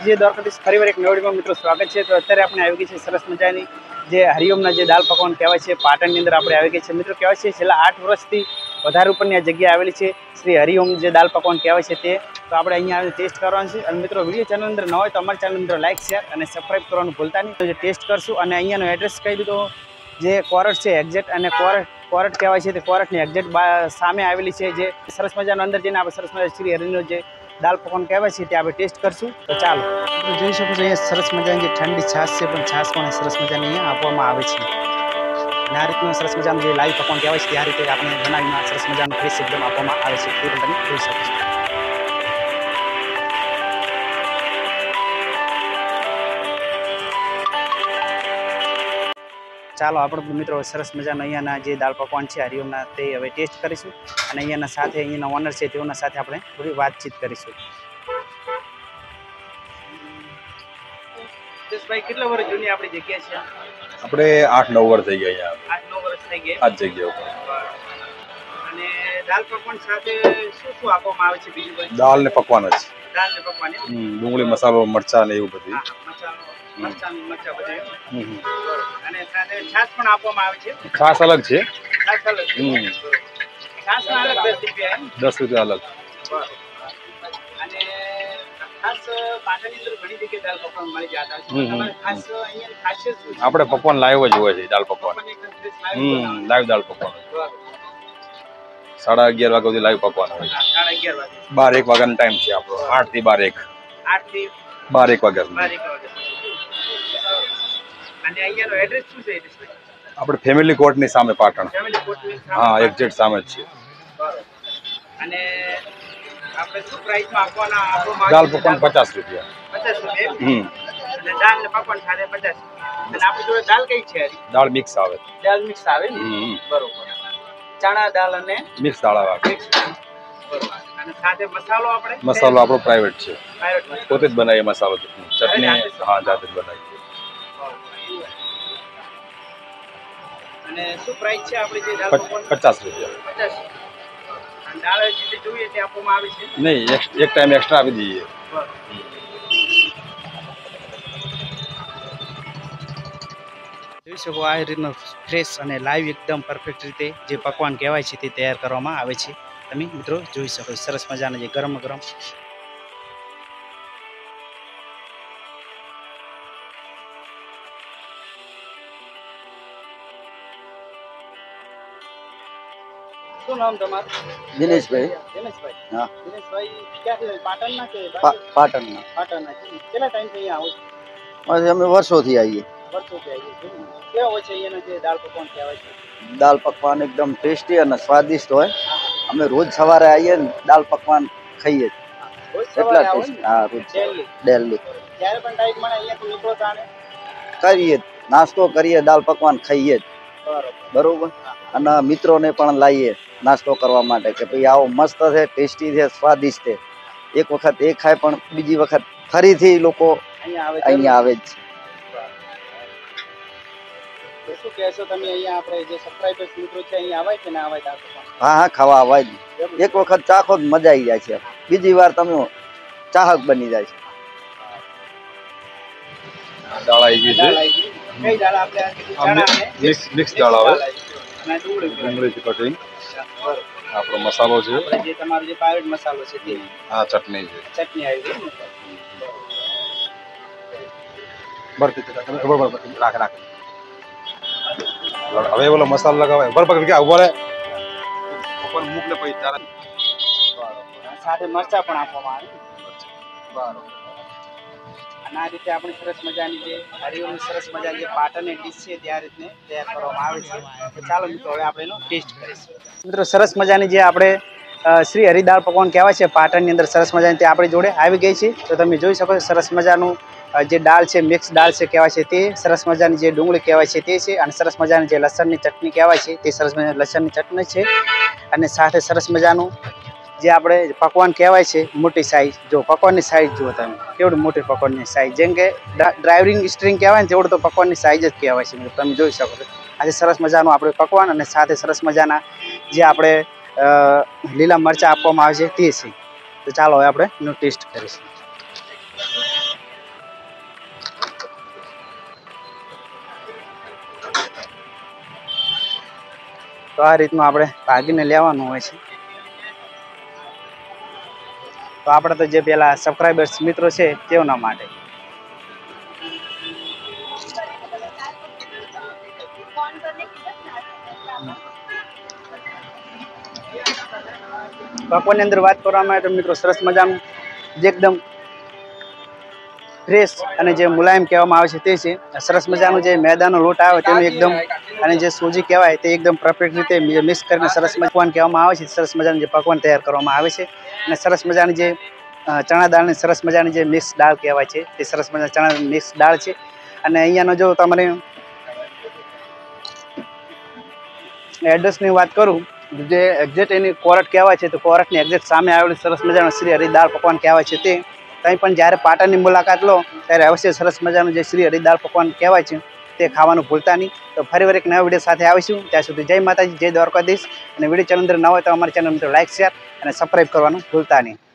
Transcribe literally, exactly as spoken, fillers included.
જે દ્વારકાધીશ ફરીવાર એક નવી વિડીયોમાં મિત્રો સ્વાગત છે। તો અત્યારે આપણે આવી ગઈ છે સરસ મજાની જે હરિઓમના જે દાલ પકવાન કહેવાય છે પાટણની અંદર આપણે આવી ગઈ છે મિત્રો। કહેવાય છે છેલ્લા આઠ વર્ષથી વધારે ઉપરની આ જગ્યા આવેલી છે શ્રી હરિઓમ જે દાલ પકવાન કહેવાય છે તે। તો આપણે અહીંયા આવીને ટેસ્ટ કરવાનું છે અને મિત્રો વિડીયો ચેનલ અંદર ન હોય તો અમારી ચેનલ અંદર લાઇક શેર અને સબસ્ક્રાઈબ કરવાનું ભૂલતા નહીં। તો જે ટેસ્ટ કરશું અને અહીંયાનો એડ્રેસ કહી દીધો જે કોરટ છે એક્ઝેક્ટ અને કોરટ કોરટ કહેવાય છે તે કોરટની એક્ઝેક્ટ સામે આવેલી છે જે સરસ મજાનો અંદર જઈને આપણે સરસ મજા શ્રી હરિનો જે દાલ પકવાન કહેવાય છે તે આપણે ટેસ્ટ કરશું। તો ચાલો આપણે જોઈ શકો છો અહીંયા સરસ મજાની જે ઠંડી છાશ છે પણ છાશ પણ સરસ મજાની અહીંયા આપવામાં આવે છે અને આ રીતનું સરસ મજાનું જે લાઈવ પકવાન કહેવાય છે તે આ રીતે આપણે બનાવીને સરસ મજાનું ફ્રેશ એકદમ આપવામાં આવે છે તે પણ તમે જોઈ શકો છો। ચાલો આપણે મિત્રો સરસ મજાના અહીંયાના જે દાળ પકવાન છે હરિઓમના તે હવે ટેસ્ટ કરીશું અને અહીંયાના સાથે અહીંયાના ઓનર છે તેઓના સાથે આપણે થોડી વાતચીત કરીશું। ભાઈ કેટલા વર્ષ જૂની આપણી જગ્યા છે? આપણે આઠ નવ વર્ષ થઈ ગયા અહીંયા। આઠ નવ વર્ષ થઈ ગયા આ જગ્યા ઉપર। અને દાળ પકવાન સાથે શું શું આપવામાં આવે છે બીજું ભાઈ? દાળ ને પકવાન જ। દાળ ને પકવાન ડુંગળી મસાલો મરચા ને એવું બધું। મરચાં મરચાં બધું અને સાથે છાશ પણ આપવામાં આવે છે। છાશ અલગ છે। છાશ અલગ હમ છાશમાં અલગ દસ રૂપિયા દસ રૂપિયા અલગ અને ખાસ પાટણની અંદર ઘણી જગ્યાએ દાળ પકવાન મળી જતા છે તમારે ખાસ અહીંયા ખાસિયત શું છે? આપણે પકવાન લાઈવ જ હોય છે દાળ પકવાન હમ લાઈવ દાળ પકવાન સાડા અગિયાર વાગ્યા સુધી લાઈવ પકવાન હોય છે। સાડા અગિયાર વાગે બાર એક વાગ્યાનો ટાઈમ છે આપણો આઠ થી બાર એક આઠ થી બાર એક વાગ્યા બાર એક વાગ્યા અને અહીંયાનો એડ્રેસ શું છે? આપણે ફેમિલી કોર્ટની સામે પાટણ। ફેમિલી કોર્ટની સામે હા એક્ઝેક્ટ સામે જ છે। અને આપણે શું પ્રાઇસમાં આપવાના આપો? દાળ પકવાન પચાસ રૂપિયા પચાસ રૂપિયા હમ અને દાળ ને પકવાન સાથે પચાસ અને આપણી જોડે દાળ કઈ છે? દાળ મિક્સ આવે। દાળ મિક્સ આવે ને હમ બરોબર ચણા દાળ અને મિક્સ દાળ આવે મિક્સ બરોબર અને સાથે મસાલો આપણે મસાલો આપણો પ્રાઇવેટ છે પ્રાઇવેટ મસાલો પોતે જ બનાવીએ મસાલો ચટણી હા જાતે જ બનાવીએ। અને શું પ્રાઇસ છે આપણી જે દાળ પકવાન? પચાસ રૂપિયા પચાસ અને દાળ જે જોઈએ તે આપવામાં આવે છે નહીં એક ટાઈમ એક્સ્ટ્રા આપી દઈએ। જોઈ શકો આ રીતનું ફ્રેશ અને લાઈવ એકદમ પરફેક્ટ રીતે જે પકવાન કહેવાય છે તે તૈયાર કરવામાં આવે છે। તમે મિત્રો જોઈ શકો સરસ મજાના જે ગરમ ગરમ શું નામ તમારું? દિનેશભાઈ। દિનેશભાઈ હા દિનેશભાઈ ક્યાંથી પાટણના કે પાટણના પાટણના કેટલા ટાઈમથી અહીંયા આવો છો? અમે વર્ષોથી આવીએ। વર્ષોથી આવીએ છીએ કેવા હોય છે અહીંયાનો જે દાળ પકવાન કહેવાય છે? દાળ પકવાન એકદમ ટેસ્ટી અને સ્વાદિષ્ટ હોય। અમે રોજ સવારે આવીએ ને દાળ પકવાન ખાઈએ એટલા ટેસ્ટ। હા રોજ ડેલી જ્યારે પણ ટાઈમ મળે અહીંયાથી નીકળો તાણે કરીએ નાસ્તો કરીએ દાળ પકવાન ખાઈએ જ બરોબર અને મિત્રોને પણ લાવીએ નાસ્તો કરવા માટે કે ભાઈ આવો મસ્ત છે ટેસ્ટી છે સ્વાદિષ્ટ છે। એક વખત એ ખાય પણ બીજી વખત ફરીથી લોકો અહીંયા આવે અહીંયા આવે જ છે। તો શું કહેશો તમે અહીંયા આપણે જે સબસ્ક્રાઇબર્સ મિત્રો છે અહીંયા આવે કે ના આવે દાળ પકવાન? હા હા ખાવા આવાય જ એક વખત ચાખો જ મજા આવી જાય છે બીજી વાર તમે ચાહક બની જાય છે। દાળ આવી ગઈ છે કઈ દાળ આપણે ચણા અને મિક્સ મિક્સ દાળ આવે અને ડુંગળી ડુંગળી કટિંગ આપણો મસાલો છે આપણે જે તમારો જે પ્રાઇવેટ મસાલો છે તે આ ચટણી છે ચટણી આવી ગઈ રાખ રાખ હવે બોલો મસાલો લગાવાય બરાબર ક્યાં ઉભો રહે ઉપર મૂક ને પછી તારા સાથે મરચા પણ આપવામાં આવે બરાબર અને આ રીતે આપણે સરસ મજાની જે હરિઓમની સરસ મજાની જે પાટણની ડીશ છે તે આ રીતને તૈયાર કરવામાં આવે છે। તો ચાલો મિત્રો હવે આપણે એનો ટેસ્ટ કરીશું। મિત્રો સરસ મજાની જે આપણે શ્રી હરિ દાળ પકવાન કહેવાય છે પાટણની અંદર સરસ મજાની તે આપણી જોડે આવી ગઈ છે। તો તમે જોઈ શકો છો સરસ મજાનું જે દાળ છે મિક્સ દાળ છે કહેવાય છે તે સરસ મજાની જે ડુંગળી કહેવાય છે તે છે અને સરસ મજાની જે લસણની ચટણી કહેવાય છે તે સરસ મજાની લસણની ચટણી છે અને સાથે સરસ મજાનું જે આપણે પકવાન કહેવાય છે મોટી સાઈઝ જો પકવાનની સાઈઝ જુઓ તમે કેવડી મોટી પકવાનની સાઈઝ જેમ કે ડ્રાઇવિંગ સ્ટ્રિંગ કહેવાય ને તેવડું તો પકવાનની સાઈઝ જ કહેવાય છે તમે જોઈ શકો છો। આજે સરસ મજાનું આપણે પકવાન અને સાથે સરસ મજાના જે આપણે લીલા મરચાં આપવામાં આવે છે તે છે। તો ચાલો હવે આપણે એનો ટેસ્ટ કરીશું। તો આ રીતનું આપણે ભાગીને લેવાનું હોય છે. તો આપણે તો જે પેલા સબસ્ક્રાઇબર્સ મિત્રો છે તેઓના માટે. પકવાનની અંદર વાત કરવામાં આવે તો મિત્રો સરસ મજાનું જે એકદમ ફ્રેશ અને જે મુલાયમ કહેવામાં આવે છે તે છે. સરસ મજાનું જે મેદાનો લોટ આવે તેનું એકદમ અને જે સૂજી કહેવાય તે એકદમ પરફેક્ટ રીતે મિક્સ કરીને સરસ પકવાન કહેવામાં આવે છે. સરસ મજાનું જે પકવાન તૈયાર કરવામાં આવે છે અને સરસ મજાની જે ચણા દાળની સરસ મજાની જે મિક્સ દાળ કહેવાય છે તે સરસ મજાની ચણા મિક્સ દાળ છે. અને અહીંયાનો જો તમારે એડ્રેસની વાત કરું, જે એક્ઝેક્ટ એની કોરટ કહેવાય છે તો કોરટની એક્ઝેક્ટ સામે આવેલું સરસ મજાનું શ્રી હરિ દાળ પકવાન કહેવાય છે તે. કંઈ પણ જ્યારે પાટણની મુલાકાત લો ત્યારે અવશ્ય સરસ મજાનું જે શ્રી હરિ દાળ પકવાન કહેવાય છે તે ખાવાનું ભૂલતા નહીં. તો ફરી વાર એક નવા વિડીયો સાથે આવીશું. ત્યાં સુધી જય માતાજી, જય દ્વારકાધીશ. અને વિડીયો ચેનલ અંદર ન હોય તો અમારી ચેનલ મિત્રો લાઈક, શેર અને સબસ્ક્રાઈબ કરવાનું ભૂલતા નહીં.